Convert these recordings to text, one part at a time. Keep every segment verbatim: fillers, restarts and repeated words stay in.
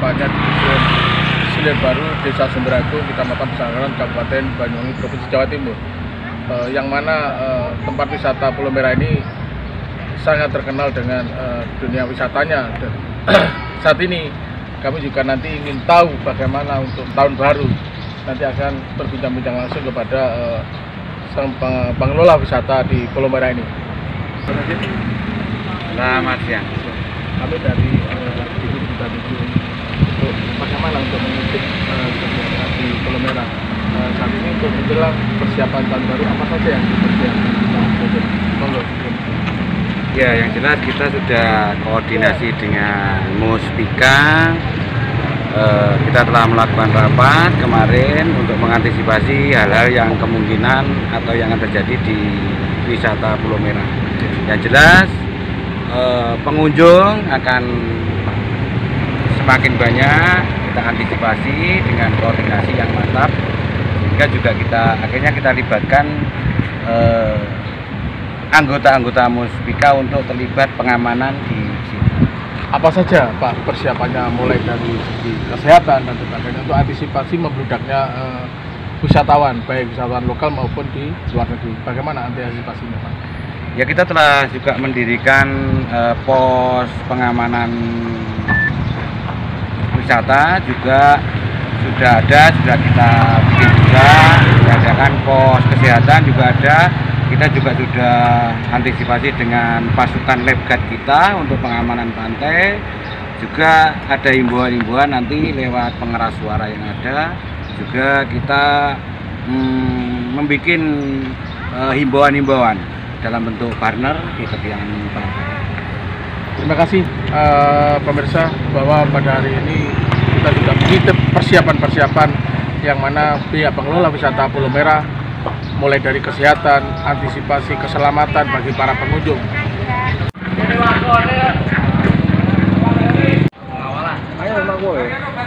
tepatnya di Dusun Silir Baru, Desa Sumberagung, Kecamatan Pesanggaran, Kabupaten Banyuwangi, Provinsi Jawa Timur. Uh, yang mana uh, tempat wisata Pulau Merah ini sangat terkenal dengan uh, dunia wisatanya. Dan saat ini kami juga nanti ingin tahu bagaimana untuk tahun baru. Nanti akan berbincang-bincang langsung kepada uh, sang pengelola wisata di Pulau Merah ini. Selamat siang. Kami dari uh, Divisi Kita Tujuh untuk bagaimana untuk mengutip uh, kegiatan di Pulau Merah. Uh, saat ini untuk menjelang persiapan tahun baru apa saja yang dipersiapkan? Monggo. Ya, yang jelas kita sudah koordinasi dengan Muspika. Uh, kita telah melakukan rapat kemarin untuk mengantisipasi hal-hal yang kemungkinan atau yang akan terjadi di wisata Pulau Merah. Yang jelas uh, pengunjung akan semakin banyak, kita antisipasi dengan koordinasi yang mantap, sehingga juga kita akhirnya kita libatkan uh, anggota-anggota Muspika untuk terlibat pengamanan di sini. Apa saja Pak persiapannya mulai dari segi kesehatan dan sebagainya untuk antisipasi membludaknya uh, wisatawan, baik wisatawan lokal maupun di luar negeri. Bagaimana antisipasinya Pak? Ya, kita telah juga mendirikan uh, pos pengamanan wisata juga sudah ada, sudah kita bikin juga, diadakan pos kesehatan juga ada. Kita juga sudah antisipasi dengan pasukan lab guard kita untuk pengamanan pantai. Juga ada himbauan-himbauan nanti lewat pengeras suara yang ada. Juga kita hmm, membuat uh, himbauan-himbauan dalam bentuk banner di tepian pantai. Terima kasih uh, pemirsa, bahwa pada hari ini kita sudah mengintip persiapan-persiapan yang mana pihak pengelola wisata Pulau Merah mulai dari kesehatan, antisipasi keselamatan bagi para pengunjung. Ayo, Mak Boy.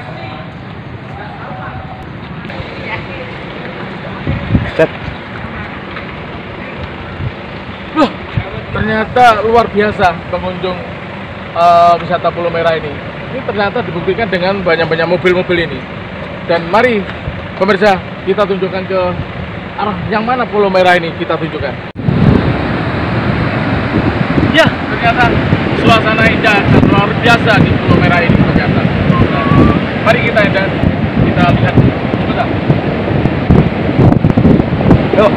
Set. Loh, ternyata luar biasa pengunjung uh, wisata Pulau Merah ini. Ini ternyata dibuktikan dengan banyak-banyak mobil-mobil ini. Dan mari pemirsa, kita tunjukkan ke arah yang mana Pulau Merah ini, kita tunjukkan. Ya, ternyata suasana indah dan luar biasa di Pulau Merah ini ternyata. Nah, mari kita indah, kita lihat. Sebentar. Yuk.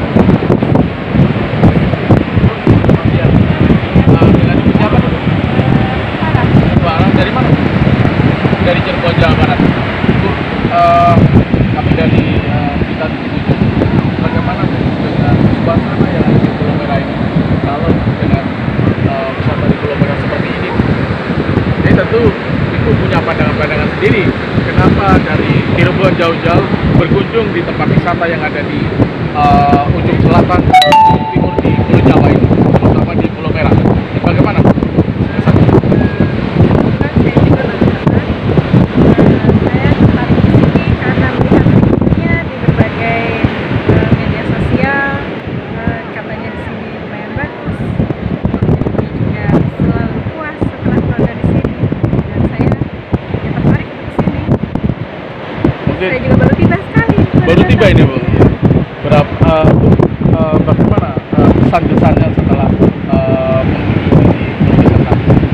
Dari mana? Dari Cirebon, Jawa Barat. Bu, uh, kami dari uh, kita tujuh. Bagaimana dengan suasana yang ada di Pulau Merah ini? Kalau dengan uh, wisata di Pulau Merah seperti ini, ini tentu itu punya pandangan-pandangan sendiri. Kenapa dari Cirebon jauh-jauh berkunjung di tempat wisata yang ada di uh, ujung selatan, ujung timur di Pulau Jawa ini, terutama di Pulau Merah? Bagaimana? Saya juga baru tiba sekali. Baru tiba ini Bu. Berapa uh, uh, bagaimana uh, kesan-kesannya setelah uh, mengunjungi wisata?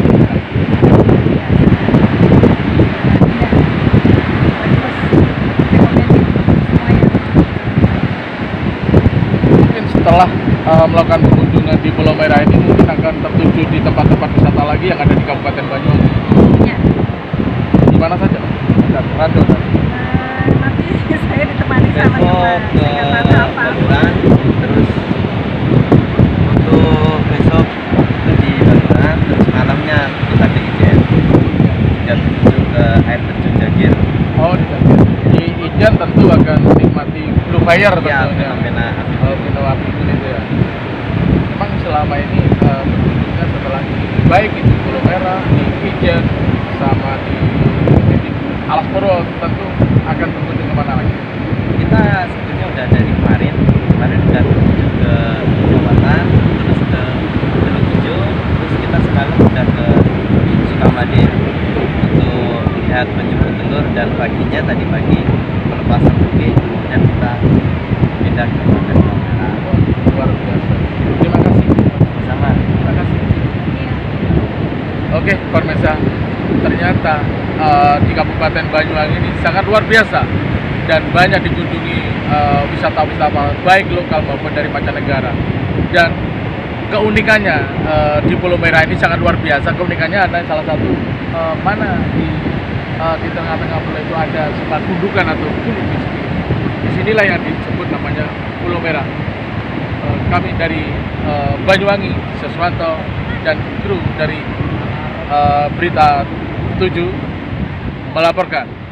Mungkin setelah uh, melakukan kunjungan di Pulau Merah ini mungkin akan tertuju di tempat-tempat wisata lagi yang ada di Kabupaten Banyuwangi. Ya. Di mana saja? Dan Rando. Saya ditemani sama Besok ke Baluran, terus untuk besok di Baluran, terus malamnya kita ke Ijen, dan menuju ke air terjun Jagir. Oh, di Jagir. Di Ijen tentu akan menikmati Blue Fire Ya, tentunya. fenomena api. Oh, fenomena api itu ya. Memang selama ini uh, berkunjungnya setelah ini, baik itu Pulau Merah, di Ijen, sama di, di Alas Purwo, tentu akan berkunjung kemana lagi? Kita sebetulnya udah dari kemarin, kemarin udah menuju ke Jabatan, terus ke Teluk Ijo, terus kita sekarang udah ke Sukamade untuk lihat dan paginya tadi pagi pelepasan bukti, kemudian kita pindah ke Markas Palmera. Luar biasa. Terima kasih. Sama. Terima kasih. Iya. Oke, Parmesa. Ternyata eh, di Kabupaten Banyuwangi ini sangat luar biasa dan banyak dikunjungi eh, wisata-wisata baik lokal maupun dari mancanegara. Dan keunikannya eh, di Pulau Merah ini sangat luar biasa. Keunikannya ada salah satu eh, mana di eh, di tengah-tengah pulau itu ada sebuah gundukan atau gunung miskin. Disinilah yang disebut namanya Pulau Merah. Eh, kami dari eh, Banyuwangi, Seswanto dan kru dari eh, Berita tujuh melaporkan.